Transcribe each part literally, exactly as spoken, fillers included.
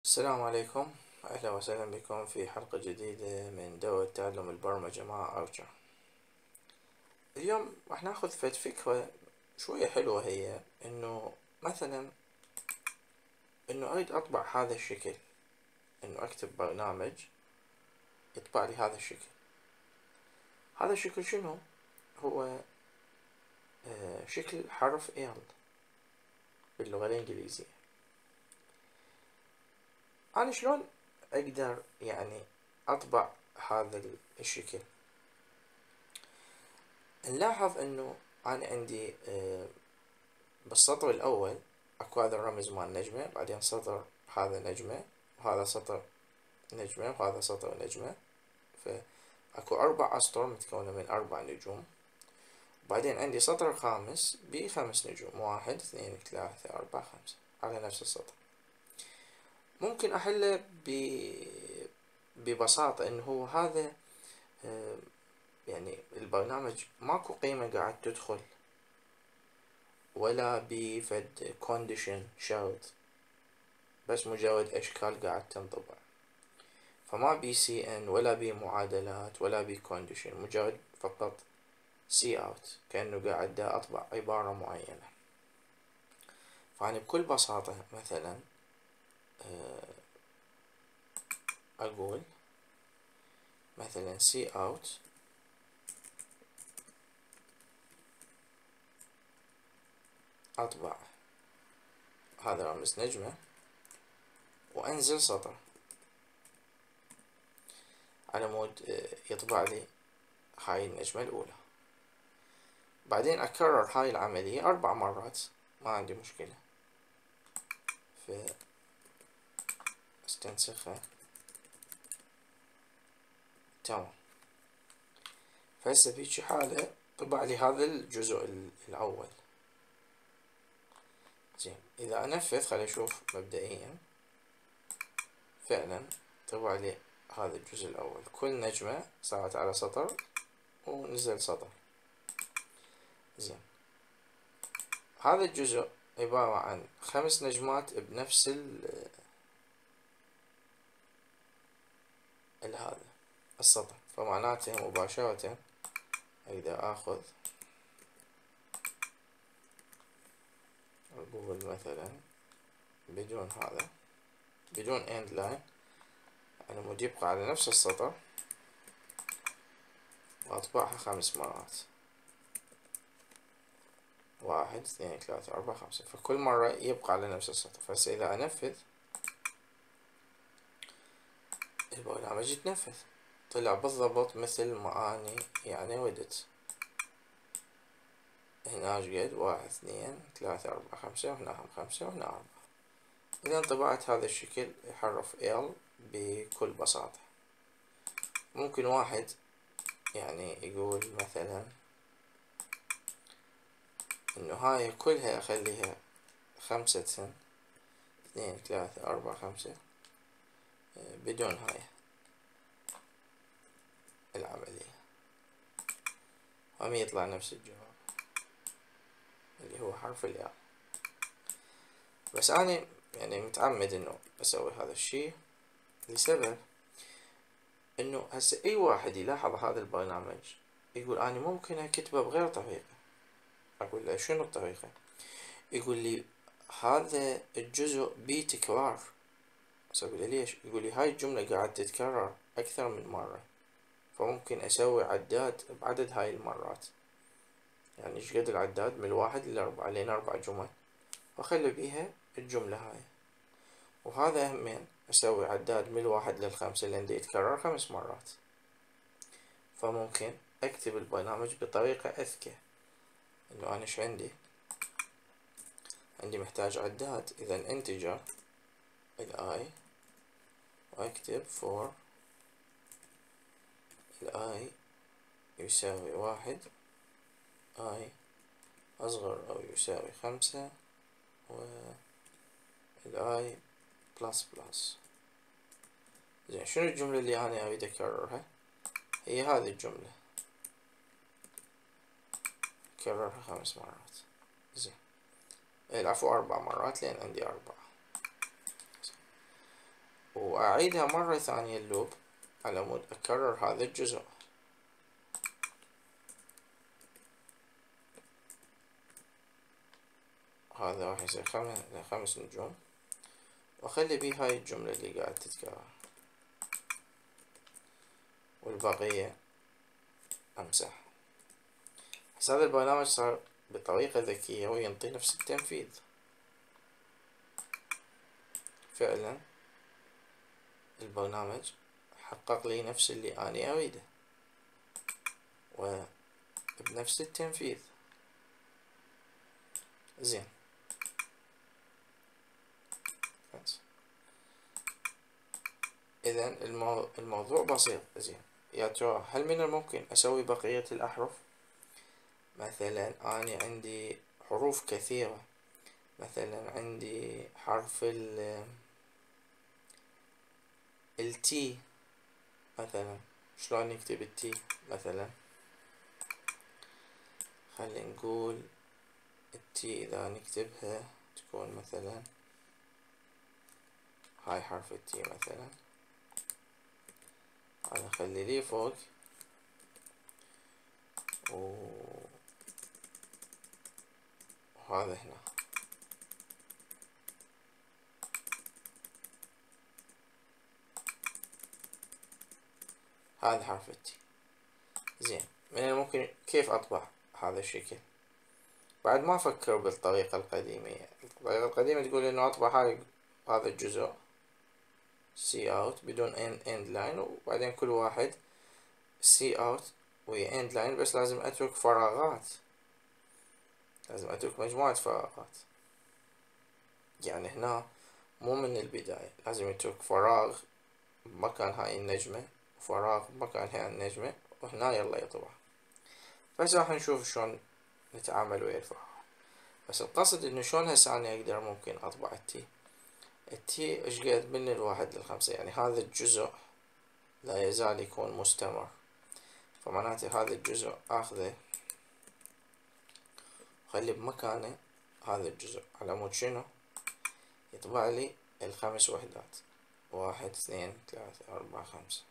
السلام عليكم، أهلا وسهلا بكم في حلقة جديدة من دورة تعلم البرمجة مع أرجع. اليوم راح ناخذ فد فكرة شوية حلوة، هي إنه مثلا إنه أريد أطبع هذا الشكل، إنه أكتب برنامج يطبع لي هذا الشكل. هذا الشكل شنو؟ هو آه شكل حرف إل باللغة الإنجليزية. أنا شلون أقدر يعني أطبع هذا الشكل؟ نلاحظ إنه أنا عندي آه بالسطر الأول أكو هذا الرمز مال نجمة، بعدين سطر هذا نجمة، وهذا سطر نجمة، وهذا سطر نجمة، فأكو أربع أسطر متكونة من أربع نجوم. وبعدين عندي سطر خامس بخمس نجوم، واحد اثنين ثلاثة أربعة خمسة، على نفس السطر. ممكن أحله ب... ببساطة إنه هو هذا يعني البرنامج ماكو قيمة قاعد تدخل ولا بفد كونديشن شرط، بس مجرد أشكال قاعد تنطبع، فما بي سي ان ولا بي معادلات ولا بي كونديشن، مجرد فقط سي اوت، كأنه قاعد دا أطبع عبارة معينة. فأنا بكل بساطة مثلا أقول مثلا سي اوت أطبع هذا رمز نجمة، وأنزل سطر على مود يطبع لي هاي النجمة الأولى. بعدين أكرر هاي العملية أربع مرات، ما عندي مشكلة، فاستنسخها. تمام. فهسه بهيجي حالة طبع لي هذا الجزء الأول. زين، إذا أنفذ خلي أشوف مبدئيا فعلا طبع لي هذا الجزء الأول، كل نجمة صارت على سطر ونزل سطر. زين، هذا الجزء عبارة عن خمس نجمات بنفس ال هذا السطر، فمعناته مباشرة أقدر آخذ أقول مثلا بدون هذا، بدون end line، يعني مود يبقى على نفس السطر، وأطبعها خمس مرات، واحد اثنين ثلاثة أربعة خمسة، فكل مرة يبقى على نفس السطر. فهسه إذا أنفذ البرنامج يتنفذ، طلع بالضبط مثل ما أني يعني ودت. هنا قد واحد اثنين ثلاثة أربعة خمسة، وهنا هم خمسة، وهنا أربعة. إذا طبعت هذا الشكل حرف L بكل بساطة. ممكن واحد يعني يقول مثلا إنه هاي كلها أخليها خمسة سن، اثنين ثلاثة أربعة خمسة، بدون هاي العملية، هم يطلع نفس الجواب اللي هو حرف الياء. بس أنا يعني متعمد إنه أسوي هذا الشي لسبب إنه هسه أي واحد يلاحظ هذا البرنامج يقول أنا ممكن أكتبه بغير طريقة. أقول له شنو الطريقة؟ يقول لي هذا الجزء بيه تكرار. أقول له ليش؟ يقول لي هاي الجملة قاعد تتكرر أكثر من مرة، فممكن أسوي عداد بعدد هاي المرات، يعني إيش قد العداد من الواحد للأربعة، لين أربع جمل، وأخلي بيها الجملة هاي. وهذا همين أسوي عداد من الواحد للخمسة لين دي يتكرر خمس مرات. فممكن أكتب البرنامج بطريقة أذكى، إنه أنا إيش عندي؟ عندي محتاج عداد، إذا انتجر الآي، وأكتب for الآي يساوي واحد، آي أصغر أو يساوي خمسة، والآي بلس بلس. زين، شنو الجملة اللي أنا أريد أكررها؟ هي هذه الجملة، كررها خمس مرات. زين، العفو أربع مرات لأن عندي أربعة. وأعيدها مرة ثانية اللوب على مود أكرر هذا الجزء. هذا راح يصير خمس خمس نجوم، وأخلي بيه هاي الجملة اللي قاعد تتكرر، والبقية أمسح. بس هذا البرنامج صار بطريقة ذكية وينطي نفس التنفيذ. فعلا البرنامج حقق لي نفس اللي أنا أريده وبنفس التنفيذ. زين، إذن المو... الموضوع بسيط. زين، يا ترى هل من الممكن أسوي بقية الأحرف؟ مثلا أنا عندي حروف كثيرة، مثلا عندي حرف ال التي مثلا، شلون نكتب التي مثلا؟ خلي نقول التي إذا نكتبها تكون مثلا هاي حرف التي مثلا، أنا أخلي لي فوق و... وهذا هنا. هذا حرف التي. زين، من الممكن كيف أطبع هذا الشكل؟ بعد ما أفكر بالطريقة القديمة. الطريقة القديمة تقول إنه أطبع هاي هذا الجزء سي اوت بدون end, end line، وبعدين كل واحد سي اوت ويا end line، بس لازم أترك فراغات، لازم أترك مجموعة فراغات. يعني هنا مو من البداية، لازم يترك فراغ بمكان هاي النجمة وفراغ بمكان هاي النجمة، وهنا يلا يطبع. بس راح نشوف شلون نتعامل ويا الفراغ. بس القصد انه شلون هسه انا اقدر ممكن اطبع التي. التي اشقد من الواحد للخمسة، يعني هذا الجزء لا يزال يكون مستمر، فمعناته هذا الجزء اخذه خلي بمكانه هذا الجزء على مود شنو يطبع لي الخمس وحدات، واحد اثنين ثلاثة أربعة خمسة.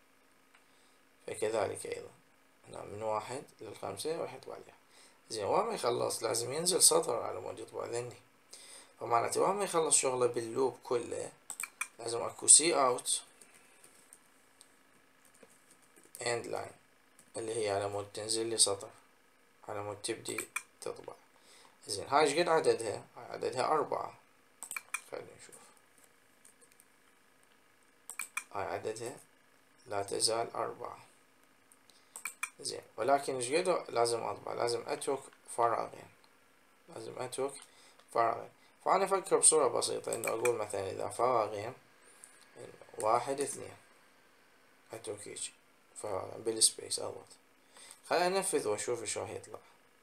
فكذلك أيضا هنا من واحد للخمسة راح يطبع لي. زين، وين ما يخلص لازم ينزل سطر على مود يطبع ذني، فمعناته وين ما يخلص شغله باللوب كله لازم اكو سي اوت اند لاين اللي هي على مود تنزل لي سطر، على مود تبدي تطبع. زين، هاي ايش قد عددها؟ هاي عددها أربعة. خلينا نشوف، هاي عددها لا تزال أربعة. زين، ولكن ايش قد لازم اطبع؟ لازم اترك فراغين، لازم اترك فراغين. فأنا أفكر بصورة بسيطة إنه أقول مثلا إذا فراغين واحد اثنين، أترك هيج فراغين بالسبيس أضغط. خليني أنفذ وأشوف شو راح يطلع.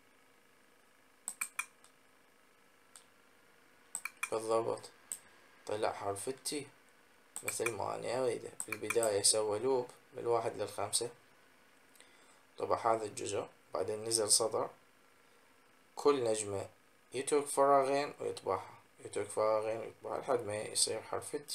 بالضبط طلع حرف التي مثل ما أنا أريده. بالبداية سوى لوب من الواحد للخمسة، طبع هذا الجزء، بعدين نزل سطر، كل نجمة يترك فراغين ويطبعها، يترك فراغين ويطبعها لحد ما يصير حرف التي.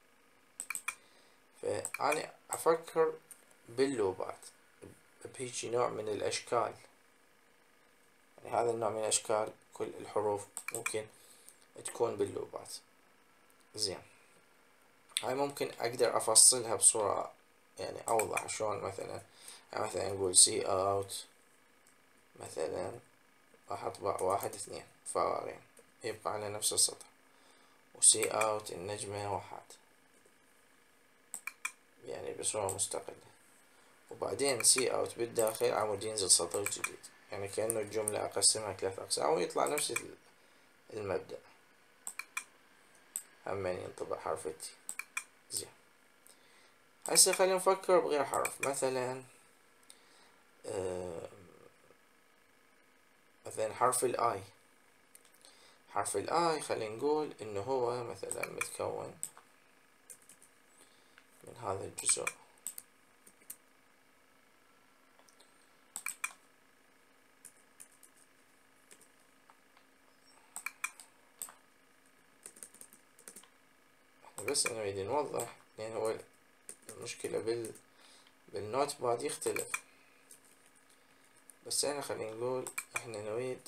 فأنا أفكر باللوبات بهيجي نوع من الأشكال، يعني هذا النوع من الأشكال كل الحروف ممكن تكون باللوبات. زين، هاي ممكن أقدر أفصلها بصورة يعني أوضح. شلون مثلا؟ يعني مثلا نقول سي اوت مثلا راح أطبع واحد اثنين فراغين يبقى على نفس السطر، وسي اوت النجمة واحد يعني بصورة مستقلة، وبعدين سي اوت بالداخل عمود ينزل سطر جديد، يعني كأنه الجملة أقسمها ثلاث أقسام ويطلع نفس المبدأ. همين ينطبع حرف التي. زين، هسه خلينا نفكر بغير حرف. مثلا آه مثلا حرف الاي. حرف الاي خلينا نقول انه هو مثلا متكون من هذا الجزء، بس نريد نوضح، لأن هو المشكلة بال بالنوت باد يختلف. بس هنا خلينا نقول احنا نريد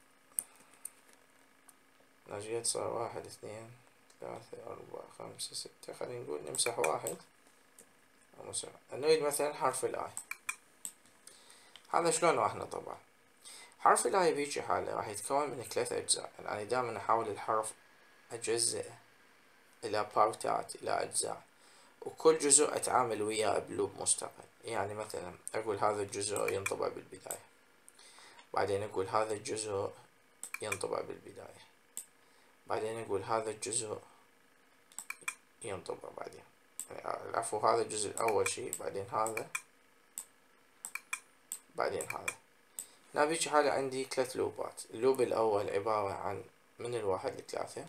نجيت صار واحد اثنين ثلاثة أربعة خمسة ستة، خلينا نقول نمسح واحد أو مسح. نريد مثلا حرف الآي، هذا شلون راح نطبعه؟ حرف الآي بهيجي حالة راح يتكون من ثلاث أجزاء. يعني أنا دائما أحاول الحرف أجزئه إلى بارتات، إلى أجزاء، وكل جزء أتعامل وياه بلوب مستقل. يعني مثلا أقول هذا الجزء ينطبع بالبداية، بعدين أقول هذا الجزء ينطبع بالبداية، بعدين أقول هذا الجزء ينطبع بعدين، يعني العفو هذا الجزء الأول شي، بعدين هذا، بعدين هذا. هنا بيجي حالة عندي ثلاث لوبات. اللوب الأول عبارة عن من الواحد لثلاثة،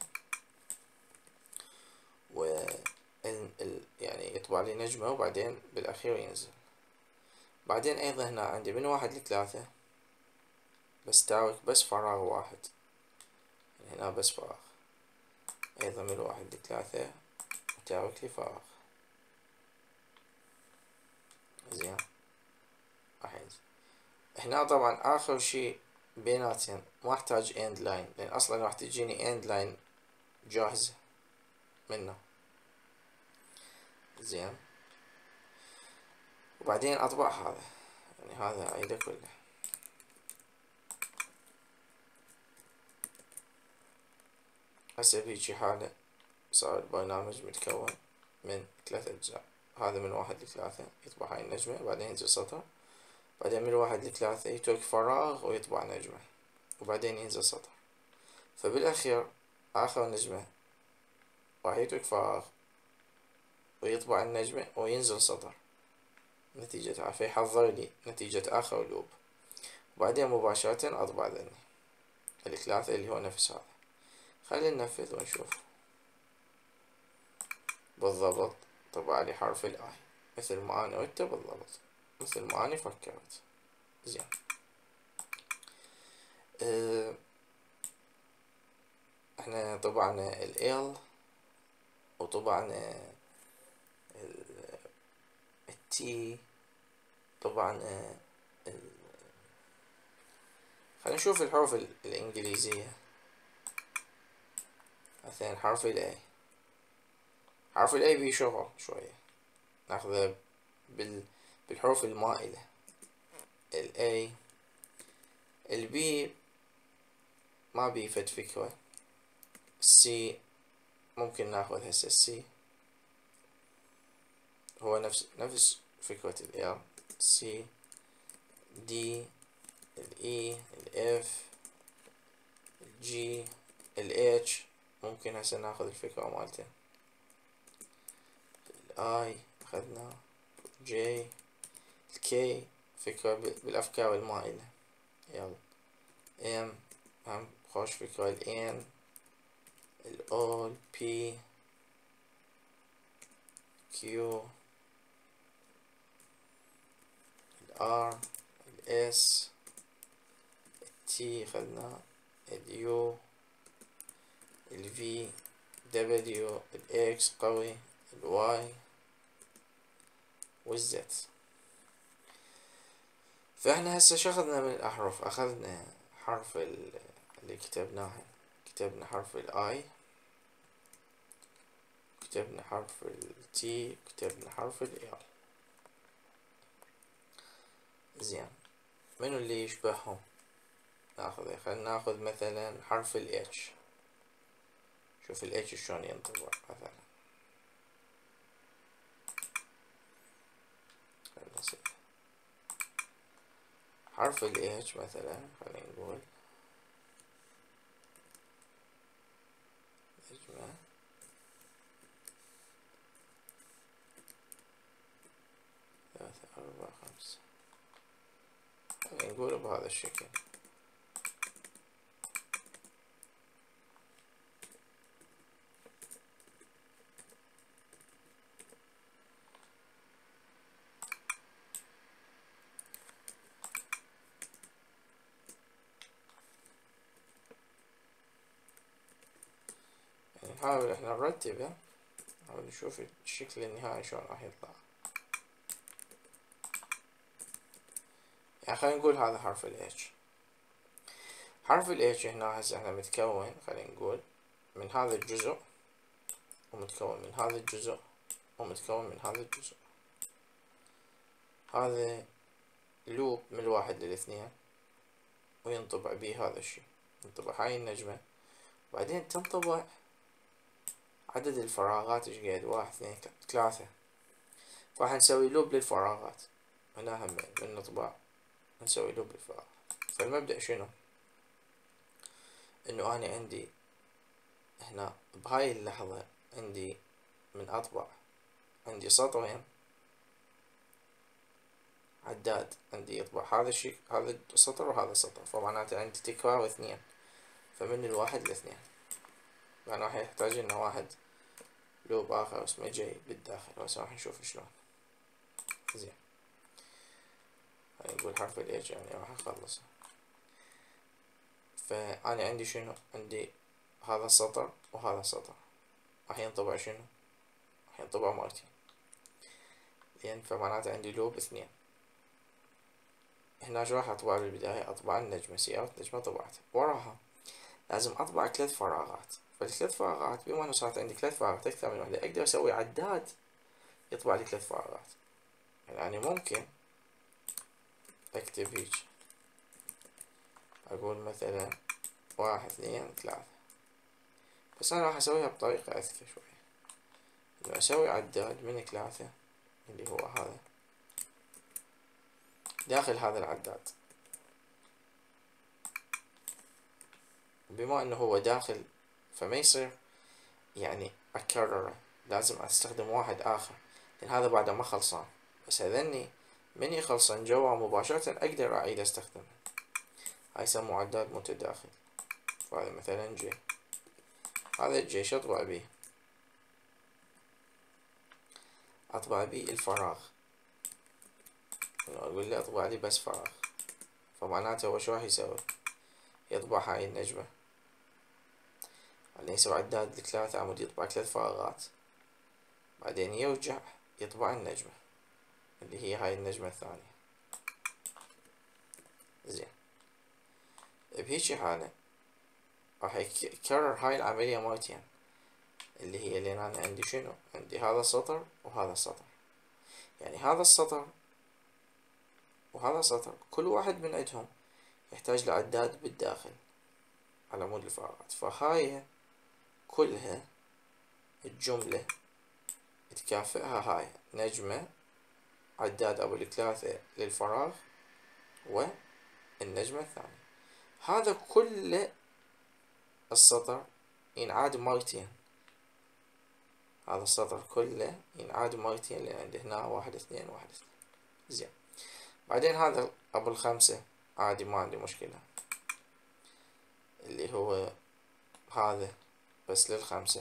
و ال ال يعني يطبع لي نجمة وبعدين بالأخير ينزل. بعدين أيضا هنا عندي من واحد لثلاثة بستاوك بس فراغ واحد، يعني هنا بس فراغ. أيضا من واحد لثلاثة بتاوك لي فراغ. زين راح ينزل. هنا طبعا آخر شي بيناتهم ما أحتاج إند لاين، لأن أصلا راح تجيني إند لاين جاهزة منه. زين، وبعدين أطبع هذا، يعني هذا أعيده كله. هسه بهيجي حالة صار البرنامج متكون من ثلاث أجزاء. هذا من واحد لثلاثة يطبع هاي النجمة، بعدين ينزل سطر، بعدين من واحد لثلاثة يترك فراغ ويطبع نجمة، وبعدين ينزل سطر. فبالأخير آخر نجمة راح يترك فراغ ويطبع النجمة وينزل سطر نتيجة، فيحضر لي نتيجة آخر لوب، وبعدين مباشرة أطبع ذني الثلاثة اللي هو نفس هذا. خلينا ننفذ ونشوف. بالضبط طبع لي حرف الآي مثل ما أنا قلت بالضبط، مثل ما أنا فكرت. زين، اه احنا طبعنا ال L وطبعنا ال T، طبعنا ال... خلينا نشوف الحروف الإنجليزية. مثلا حرف ال A، حرف ال A بيه شغل شوية، ناخذه بال... بالحروف المائلة. ال A، ال B ما بيه فد فكرة. C ممكن ناخذ هسه C، هو نفس نفس فكرة ال L. C، D، ال E، ال F، ال G، ال H ممكن هسه ناخذ الفكرة مالته. ال I أخذنا، J، ال K فكرة بالأفكار المائلة. يلا M هم خوش فكرة. ال N، ال O، ال P، Q، ال R، ال S، ال T خذنا، ال U، ال V، W، ال X قوي، ال Y وال Z. فاحنا هسه شخذنا من الأحرف، أخذنا حرف اللي كتبناه، كتبنا حرف ال I، كتبنا حرف ال T، كتبنا حرف ال L. زين، منو اللي يشبههم ناخذه؟ خلينا ناخذ مثلا حرف ال H. شوف ال H شلون ينطبع مثلا. حرف ال H مثلا خلينا نقول نجمة، ثلاثة أربعة خمسة، خلينا نقول بهذا الشكل. يعني نحاول احنا نرتبه نحاول نشوف الشكل النهائي شلون راح يطلع. يعني خلينا نقول هذا حرف ال H. حرف ال H هنا هسه احنا متكون، خلينا نقول من هذا الجزء، ومتكون من هذا الجزء، ومتكون من هذا الجزء. هذا لوب من الواحد للاثنين، وينطبع به هذا الشي، ينطبع هاي النجمة، وبعدين تنطبع عدد الفراغات ايش قد، واحد اثنين ثلاثة، فراح نسوي لوب للفراغات. هنا هم من نطبع نسوي لوب للفراغات. فالمبدأ شنو؟ انه انا عندي هنا بهاي اللحظة عندي من اطبع عندي سطرين عداد، عندي يطبع هذا الشيء، هذا السطر وهذا السطر، فمعناته عندي تكرار اثنين، فمن الواحد لاثنين، يعني راح يحتاج لنا واحد لوب اخر اسمه جاي بالداخل، بس راح نشوف شلون. زين، هاي نقول حرف ال H يعني راح اخلصه. فأنا عندي شنو؟ عندي هذا السطر وهذا السطر، راح ينطبع شنو؟ راح ينطبع مرتين، لأن فمعناته عندي لوب اثنين. هنا شو راح اطبع بالبداية؟ اطبع النجمة، سيارة نجمة طبعتها، وراها لازم اطبع ثلاث فراغات، فالثلاث فراغات بما انه صارت عندي ثلاث فراغات اكثر من وحدة، اقدر اسوي عداد يطبع لي ثلاث فراغات. يعني ممكن اكتب هيج، اقول مثلا واحد اثنين ثلاثة، بس انا راح اسويها بطريقة اذكى شوية، انه اسوي عداد من ثلاثة اللي هو هذا داخل هذا العداد. بما انه هو داخل فما يصير يعني اكرره، لازم استخدم واحد اخر، لان هذا بعده ما خلصان، بس هذني من يخلصن جوا مباشرة اقدر اعيد استخدمه. هاي يسموه عداد متداخل. فهذا مثلا جي، هذا الجي شو اطبع بيه؟ اطبع بيه الفراغ، اقول له اطبع لي بس فراغ، فمعناته هو شو راح يسوي؟ يطبع هاي النجمة، بعدين يسوي عداد لثلاثة عمود يطبع ثلاث فراغات، بعدين يرجع يطبع النجمة اللي هي هاي النجمة الثانية. زين، بهيجي حالة راح يكرر هاي العملية مرتين، اللي هي لين أنا عندي شنو؟ عندي هذا السطر وهذا السطر، يعني هذا السطر وهذا السطر كل واحد من عندهم يحتاج لعداد بالداخل على عمود الفراغات، فهاي كلها الجملة تكافئها هاي نجمة عداد أبو الثلاثة للفراغ والنجمة الثانية. هذا كل السطر ينعاد مرتين، هذا السطر كله ينعاد مرتين، لأن عندي هنا واحد اثنين واحد اثنين. زين، بعدين هذا أبو الخمسة عادي ما عندي مشكلة، اللي هو هذا بس للخمسة،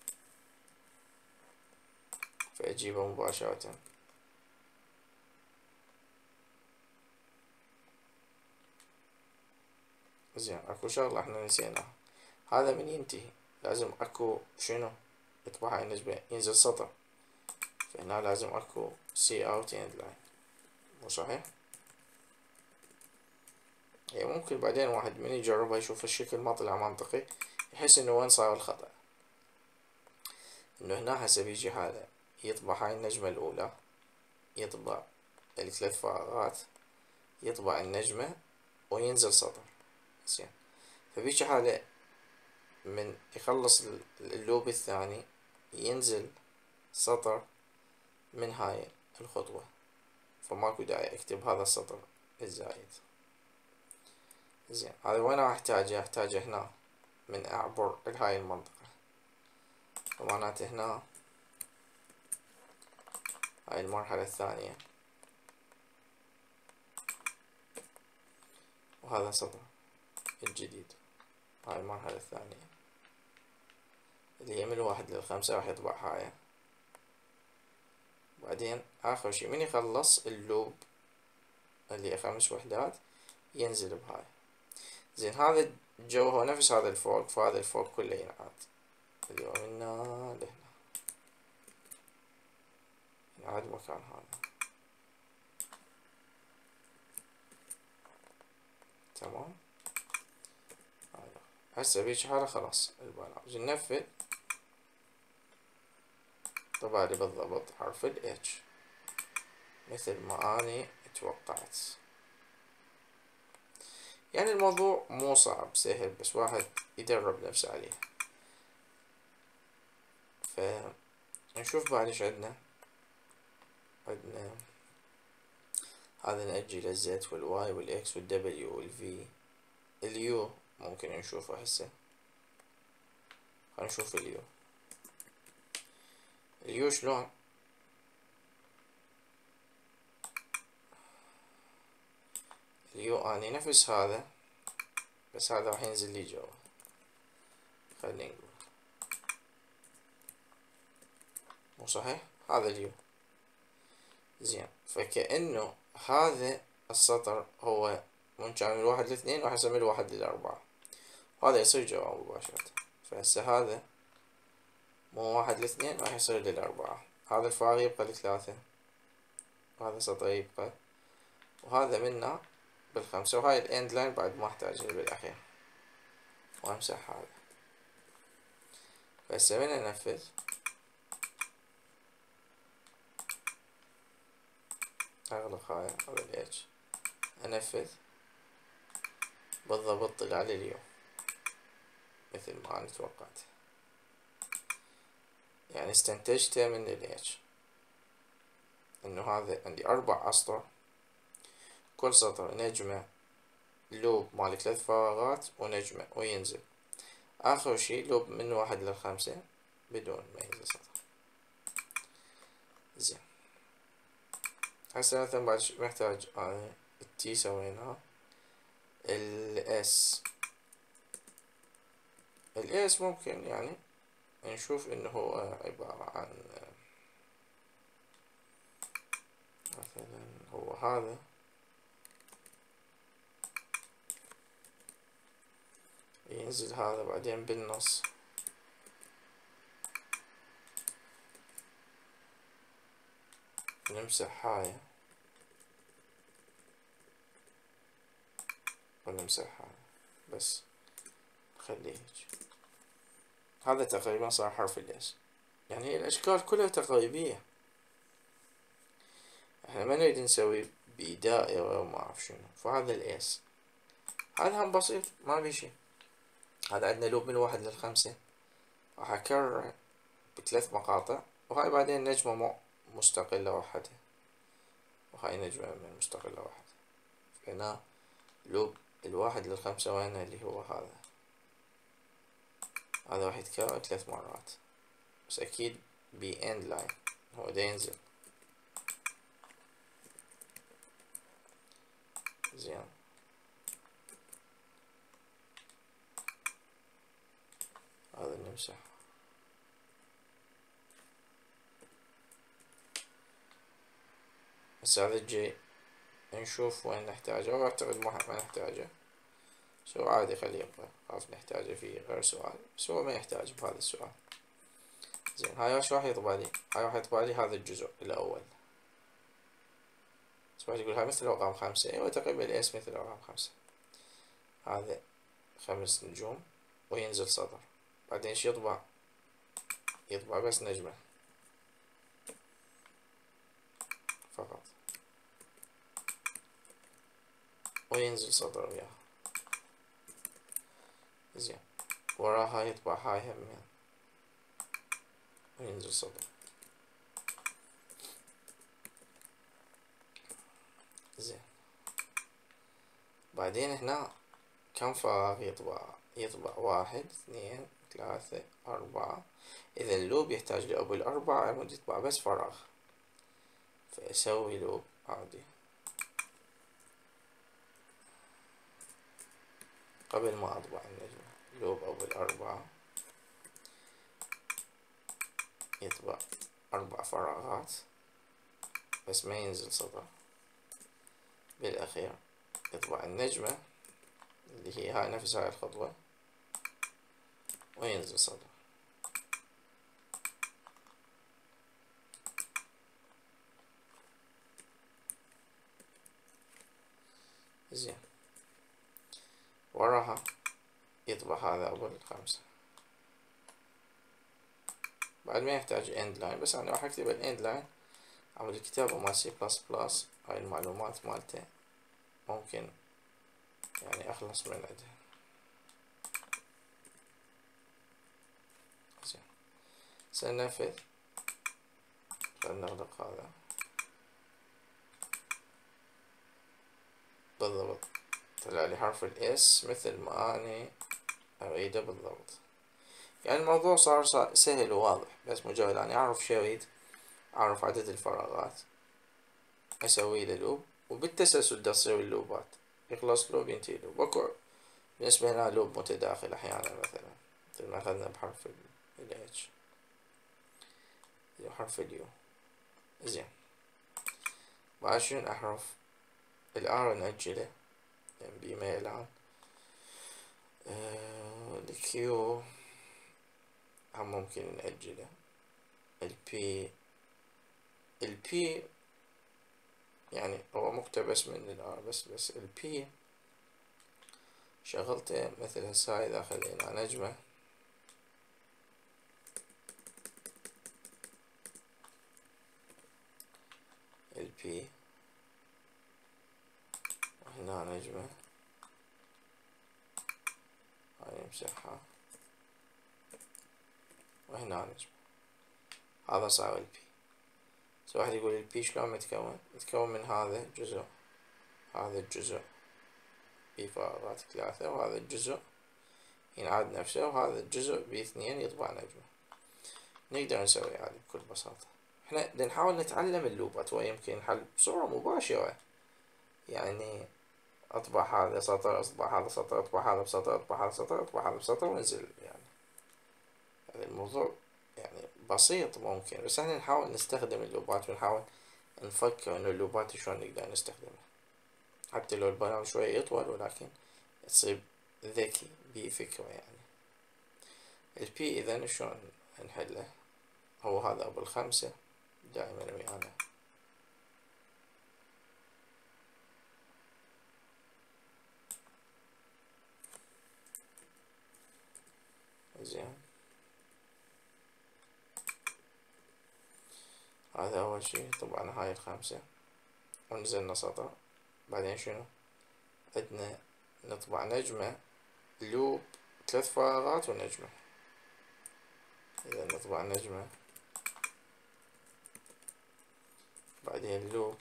فأجيبه مباشرة. زين، اكو شغلة احنا نسيناها، هذا من ينتهي لازم اكو شنو؟ يطبع هاي النجمة ينزل سطر، فهنا لازم اكو سي اوت اند لاين، مو صحيح؟ هي ممكن بعدين واحد من يجربها يشوف الشكل ما طلع منطقي، يحس انه وين صار الخطأ، انه هنا هسه بيجي هذا يطبع هاي النجمة الاولى، يطبع الثلاث فراغات، يطبع النجمة وينزل سطر. زين، فبيجي حالة من يخلص اللوب الثاني ينزل سطر من هاي الخطوة، فماكو داعي اكتب هذا السطر الزايد. زين، هذا وين راح احتاجه؟ احتاجه هنا من اعبر لهاي المنطقة، فمعناته هنا هاي المرحلة الثانية، وهذا سطر الجديد، هاي المرحلة الثانية اللي هي من الواحد للخمسة راح يطبع هاي. بعدين آخر شي من يخلص اللوب اللي هي خمس وحدات ينزل بهاي. زين، هذا الجو هو نفس هذا الفوق، فهذا الفوق كله ينعاد اللي هو من هنا لهنا. بعد مكان هذا. تمام. هذا هسه بهيج حالة خلاص البرامج ننفذ. طبع لي بالضبط حرف ال H مثل ما اني توقعت. يعني الموضوع مو صعب، سهل، بس واحد يدرب نفسه عليه. فنشوف بعد ايش عندنا. عندنا هذا نأجل الزد والواي والاكس والدبليو والفي. اليو ممكن نشوفه هسه. خلينا نشوف اليو. اليو شلون؟ اليو اني نفس هذا، بس هذا راح ينزل لي جوا. خلينا نقول مو صحيح؟ هذا اليو. زين، فكأنه هذا السطر هو من كان من واحد لاثنين راح يسمي واحد للأربعة، هذا يصير جواب مباشرة. فهسه هذا مو واحد لاثنين راح يصير للأربعة، هذا الفراغ يبقى لثلاثة، وهذا سطر يبقى، وهذا منا بالخمسة، وهاي الاند لاين بعد ما احتاجها بالأخير، وامسح هذا. فهسه من انفذ اغلق هاي هذا الاتش، انفذ بالضبط طلع لي اليوم مثل ما انا توقعت. يعني استنتجته من الاتش انه هذا عندي اربع اسطر، كل سطر نجمة لوب مال ثلاث فراغات ونجمة وينزل، اخر شي لوب من واحد للخمسة بدون ما ينزل سطر. زين، هسه مثلا بعد محتاج انا التي سويناه، الاس الاس ممكن يعني نشوف انه هو عبارة عن مثلا هو هذا ينزل هذا بعدين بالنص، نمسح هاي ونمسح هاي بس نخليه هيك. هذا تقريبا صار حرف الاس. يعني الاشكال كلها تقريبية، احنا ما نريد نسوي بدائرة وما اعرف شنو. فهذا الاس هذا هم بسيط ما بيه شي. هذا عندنا لوب من واحد للخمسة، راح اكرر بثلاث مقاطع، وهاي بعدين نجمة مستقلة وحدها، وهاي نجمة من مستقلة وحدها. فهنا لوب الواحد للخمسة وين اللي هو هذا، هذا راح يتكرر ثلاث مرات، بس اكيد بي اند لاين هو دا ينزل. زين، هذا نمسح. هسه هذا الجي نشوف وين نحتاجه، واعتقد ما نحتاجه، بس هو عادي خليه يبقى، خاف نحتاجه في غير سؤال، بس هو ما يحتاج بهذا السؤال. زين، هاي وش راح يطبع لي؟ هاي راح يطبع لي هذا الجزء الأول. سمعت يقول هاي مثل رقم خمسة، ايوه تقريبا الاس مثل رقم خمسة. هذا خمس نجوم وينزل سطر، بعدين ايش يطبع؟ يطبع بس نجمة فقط وينزل سطر وياها. زين، وراها يطبع هاي همين وينزل سطر. زين، بعدين هنا كم فراغ يطبع؟ يطبع واحد اثنين ثلاثة أربعة. إذا اللوب يحتاج لأبو الأربعة يمد يطبع بس فراغ، فأسوي لوب عادي قبل ما أطبع النجمة، لوب أبو الأربعة يطبع أربع فراغات بس ما ينزل سطر، بالأخير يطبع النجمة اللي هي هاي نفس هاي الخطوة وينزل سطر. هذا أول خمسة. بعد ما يحتاج end line، بس أنا راح أكتب ال end line. عمل الكتابة مال سي بلس بلس، هاي المعلومات مالته ممكن يعني أخلص من عندها. زين، سننفذ. خلينا نغلق هذا. بالضبط طلع لي حرف الاس مثل ما أنا أريده بالضبط. يعني الموضوع صار سهل وواضح، بس مجرد أني أعرف شو أريد، أعرف عدد الفراغات، أسوي له لوب، وبالتسلسل دا تصير اللوبات، يخلص لوب ينتهي لوب. وكو بالنسبة هنا لوب متداخل أحيانا، مثلا مثل ما أخذنا بحرف ال H وحرف اليو. زين، بعد شنو أحرف ال R نأجله لأن بما الآن. آه الكيو هم ممكن نأجله. البي البي يعني هو مقتبس من الآر، بس بس البي شغلته مثل هسه. إذا خلينا نجمة البي وهنا نجمة، هاي نمسحها وهنا نجمة، هذا صار البي. بس واحد يقول البي شلون متكون؟ متكون من هذا الجزء، هذا الجزء بي فراغات ثلاثة، وهذا الجزء ينعاد نفسه، وهذا الجزء باثنين يطبع نجمة. نقدر نسوي هذا بكل بساطة. احنا بدنا نحاول نتعلم اللوبات، ويمكن الحل بصورة مباشرة. يعني اطبع هذا سطر، اطبع هذا سطر، اطبع هذا بسطر، اطبع هذا سطر، اطبع هذا بسطر، ونزل. يعني هذا الموضوع يعني بسيط ممكن، بس احنا نحاول نستخدم اللوبات، ونحاول نفكر انه اللوبات شلون نقدر نستخدمها، حتى لو البرنامج شوية يطول، ولكن تصير ذكي بفكرة. يعني البي اذا شلون نحله؟ هو هذا ابو الخمسة دائما ويانا. زين، هذا اول شي. طبعا هاي الخمسة ونزلنا سطر. بعدين شنو عندنا؟ نطبع نجمة، لوب، ثلاث فراغات ونجمة. إذا نطبع نجمة، بعدين لوب،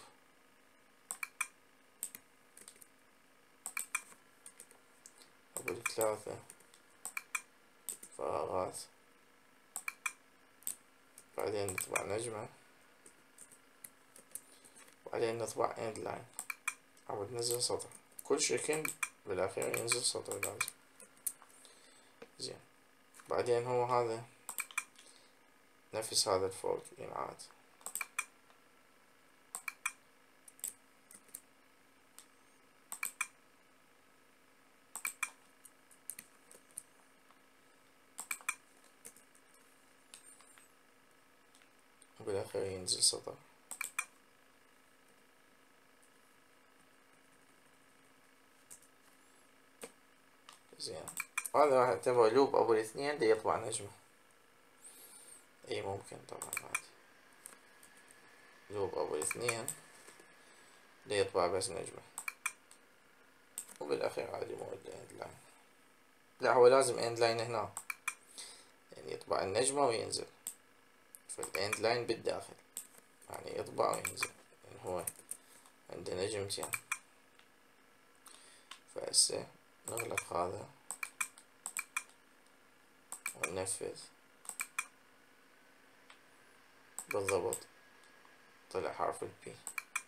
أقول ثلاثة فراغات، بعدين نطبع نجمة، بعدين نطبع end line. أو ننزل سطر، كل شكل بالأخير ينزل سطر لازم. زين، بعدين هو هذا نفس هذا الفوق ينعاد. وبالأخير ينزل سطر. زين، هذا راح يعتبر لوب أبو الاثنين دي يطبع نجمة. اي ممكن طبعا عادي لوب أبو الاثنين دي يطبع بس نجمة، وبالأخير عادي مو end line. لا، هو لازم end line هنا، يعني يطبع النجمة وينزل، فالend line بالداخل، يعني يطبع وينزل، يعني هو عنده نجمتين. فهسه نغلق هذا وننفذ. بالضبط طلع حرف البي.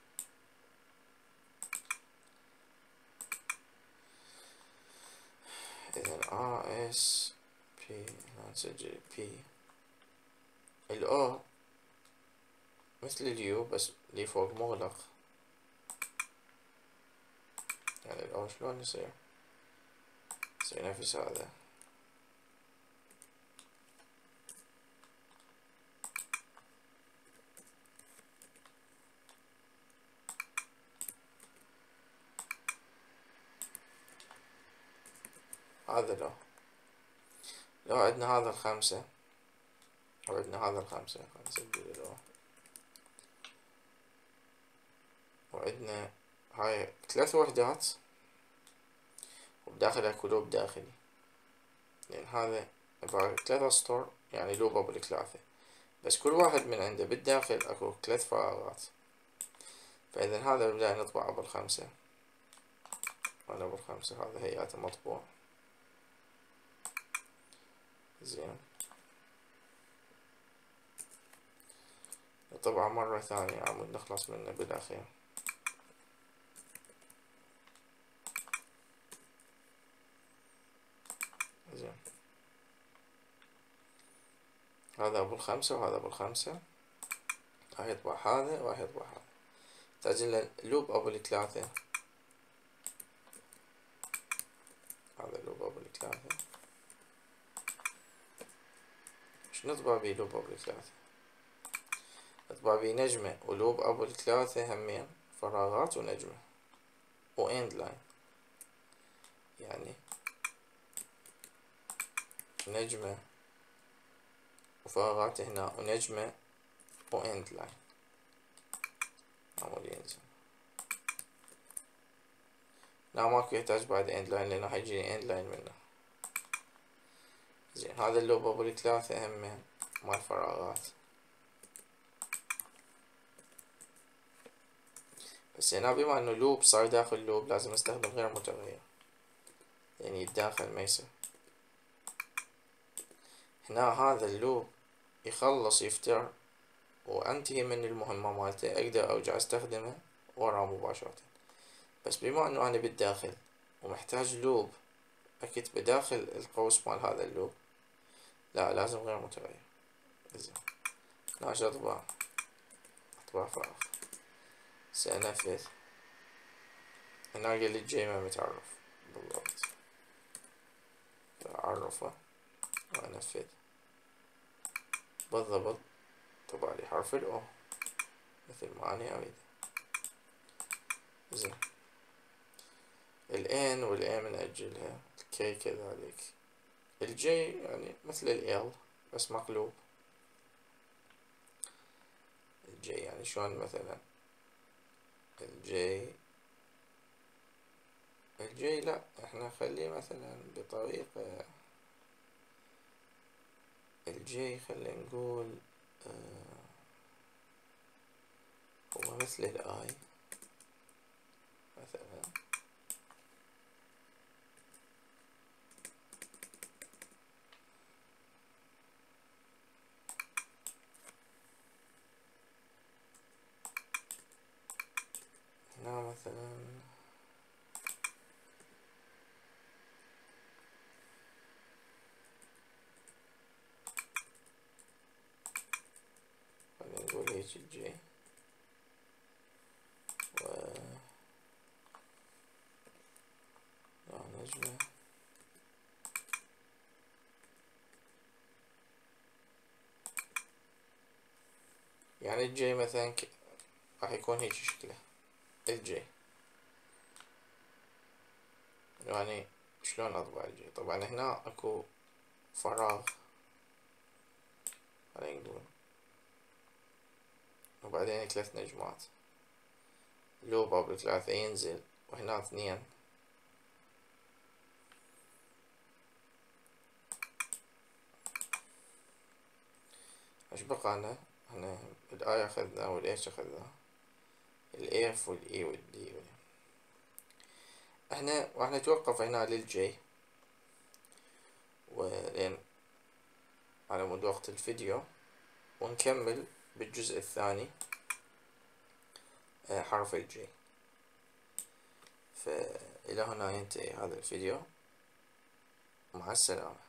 إذا ار اس بي، هنا نسجل بي. الأو مثل اليو، بس اللي فوق مغلق. يعني الأو شلون يصير؟ يصير نفس هذا. هذا الأو لو عندنا هذا الخمسة وعندنا هذا الخمسة، خلينا نسجل له، وعندنا هاي ثلاث وحدات وبداخلها اكو لوب داخلي، لأن هذا عبارة ثلاثة سطور يعني لوبابل ثلاثة، بس كل واحد من عنده بالداخل اكو ثلاث فراغات. فإذا هذا بالبداية نطبعه بالخمسة، وأنا بالخمسة هذا هيئاته مطبوع زين. نطبعه مرة ثانية عمود نخلص منه بالأخير. زين، هذا أبو الخمسة وهذا أبو الخمسة، راح يطبع هذا وراح يطبع هذا. تحتاج لنا لوب أبو الثلاثة، هذا لوب أبو الثلاثة. ايش نطبع بيه لوب أبو الثلاثة؟ نطبع بيه نجمة ولوب أبو الثلاثة همين، فراغات ونجمة وإند لاين، يعني نجمة وفراغات هنا ونجمة وإند لاين عمود ينزل. لا ماكو يحتاج بعد إند لاين لأنه حيجيني إند لاين منه. زين، هذا اللوب أبو الثلاثة همين مال فراغات، بس هنا بما انه لوب صار داخل لوب لازم استخدم غير متغير، يعني يتداخل ما يصير. هنا هذا اللوب يخلص يفتر وانتهي من المهمة مالته، اقدر ارجع استخدمه وراه مباشرة. بس بما انه انا بالداخل ومحتاج لوب اكتبه داخل القوس مال هذا اللوب، لا لازم غير متغير. زين، هنا ايش اطبع؟ اطبع فراغ. سأنفذ. هنا قال لي الجي ما متعرف بالضبط، أعرفه وأنفذ بالضبط. طبع لي حرف الأو مثل ما أنا أريد. زين، الإن والإي من أجلها، الكي كذلك، الجي يعني مثل الإل بس مقلوب. الجي يعني شلون مثلا الجي الجي لا احنا نخليه مثلا بطريقة الجي خلينا نقول آه هو مثل الآي مثلا. هنا مثلا خلينا نقول هيك الجي و نجمة يعني الجي مثلا ك... راح يكون هيك شكله الجي. يعني شلون اطبع الجي؟ طبعا هنا اكو فراغ خلينا نقول، وبعدين ثلاث نجمات، لوب أبو ثلاثة ينزل وهنا اثنين، ايش بقى لنا؟ هنا الآي اخذناه والإيش اخذناه، الإف والإي والدي. احنا راح نتوقف هنا للجي ولين على مود وقت الفيديو، ونكمل بالجزء الثاني حرف الجي. فإلى هنا ينتهي هذا الفيديو، مع السلامة.